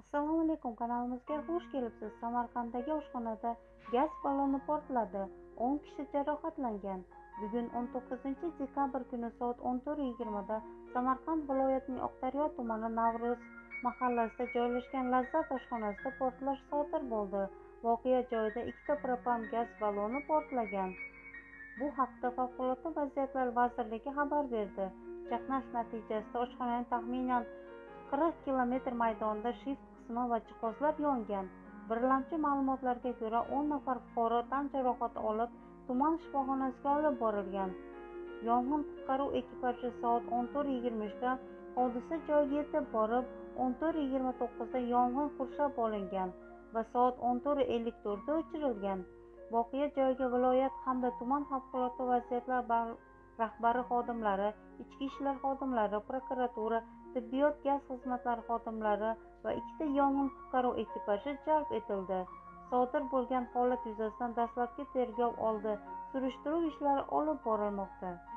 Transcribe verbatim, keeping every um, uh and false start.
Assalomu alaykum, kanalimizga xush kelibsiz. Samarqanddagi oshxonada gaz balloni portladi. o'n kishi jarohatlangan. Bugun o'n to'qqizinchi dekabr kuni soat o'n to'rt yigirma da Samarqand viloyatining Oqdaryo tumani Navro'z mahallasida joylashgan Lazzat oshxonasida portlash sodir bo'ldi. Voqea joyida ikkita propan gaz balloni portlagan. Bu haqda Favqulodda vaziyatlar vazirligi xabar berdi. Chaqnash natijasida oshxonaning taxminan qirq kilometr maydonida shift qismi va jihozlar yongan. Birlamchi ma'lumotlarga ko'ra, o'n nafar fuqaro tan jarohati olib, tuman shifoxonasiga olib borilgan. Yong'in qutqaruv ekipaji soat o'n to'rt yigirma uch da hodisa joyiga yetib borib, o'n to'rt yigirma to'qqiz da yong'in qurshab olingan va soat o'n to'rt ellik to'rt da o'chirilgan. Voqea joyiga viloyat hamda tuman favqulodda vaziyatlar rahbari xodimlari, ichki ishlar xodimlari, prokuratura, tibbiyot gaz xizmatlari xodimlari va ikkita yong'in qutqaruv ekipaji jalb etildi. Sodir bo'lgan holat yuzasidan dastlabki tergov oldi surishtiruv ishlari olib borilmoqda.